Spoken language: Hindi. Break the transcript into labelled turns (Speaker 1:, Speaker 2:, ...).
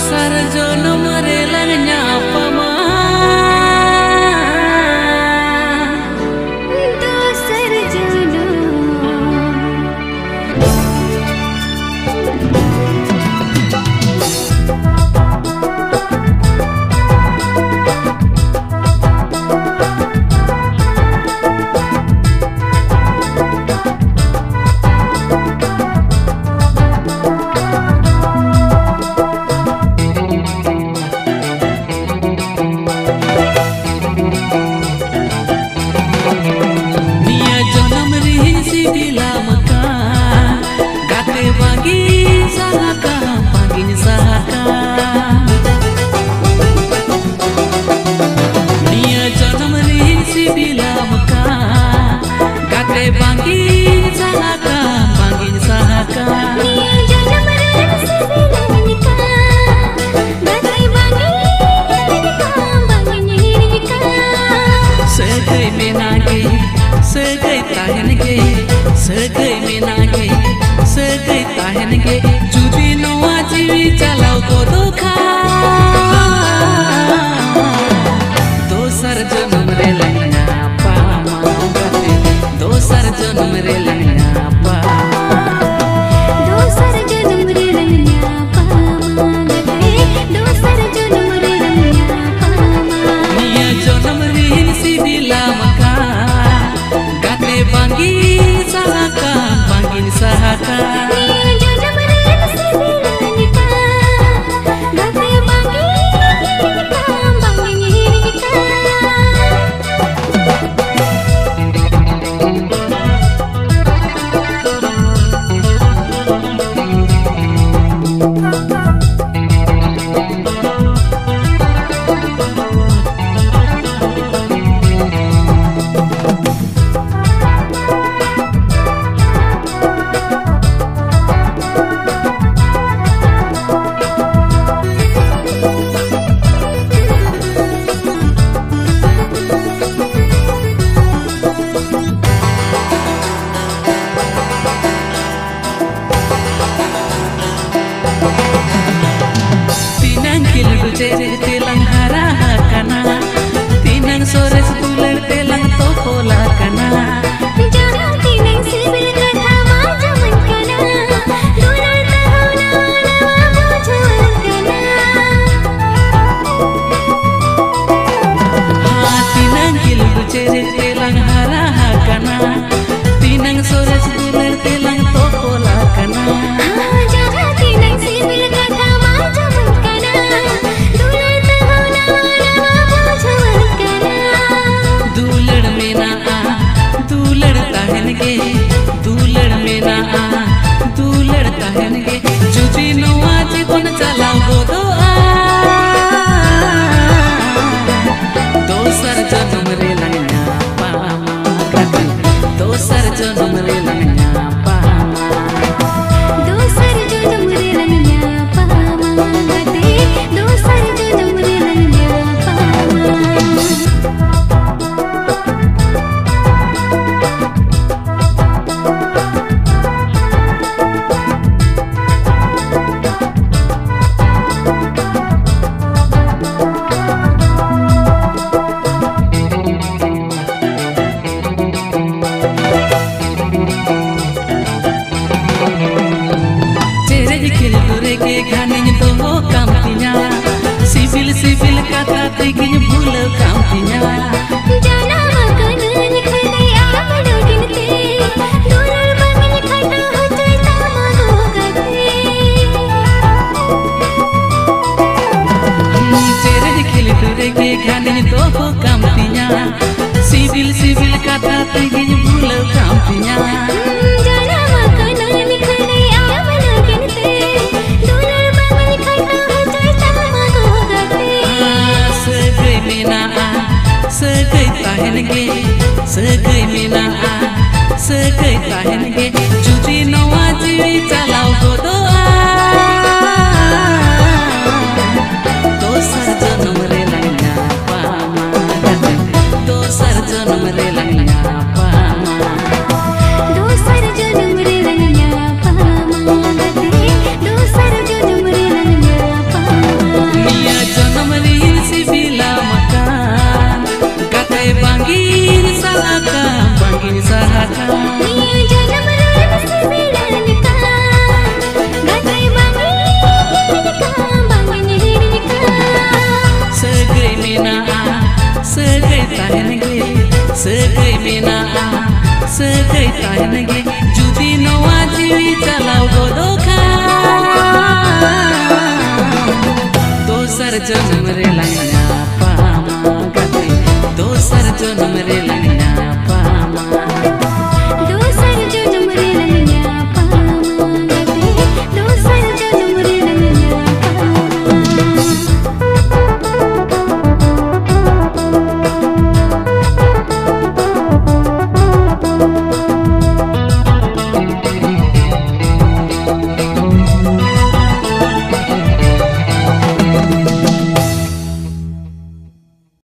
Speaker 1: जुदी नवा जीवी चलाओ को धोखा दोसर जन्म रे लंगना पामा गते दोसर जन्म रे लंगना पामा
Speaker 2: दोसर जन्म रे लंगना पामा गते दोसर जन्म रे लंगना पामा
Speaker 1: निया जन्म रे सिदिला मका गते बांगी सहाका बांगिन सहाका
Speaker 2: तेlang hara kana tinang sores tular telang tokola kana jangan tinang sibil kata majaman kana dular tahuna nama bujuan kana tinang kilu cere telang hara kana tinang sores tular telang tokola kana jangan tinang sibil kata majaman kana दूलड़ में ना आ दूलड़ कहन के जुबी नवा जीवन चलाओ गो दो आ दोसर जन्म रे लंगना पामा गते दोसर जन्म रे लंगना पामा दोसर जन्म रे लंगना पामा गते दोसर जन्म रे लंगना पामा के घानिन तो वो काम पिया सिविल सिविल कथा तगिन भूल काम पिया जाना मगन निखने आवलो गिनते दुलर बमिन खटा हो चैता मगो गते तेरे खिल दुरे के घानिन तो वो काम पिया सिविल सिविल कथा तगिन भूल काम पिया जाना मगन निखने आवलो गिनते सगै मिना आ सगै ताहन गे जुदी नवा जीवी चलाओ गो दो आ दोसर जन्म रे लंगना पामा गते दोसर जन्म रे लंगना पामा दोसर
Speaker 1: जन्म रे लंग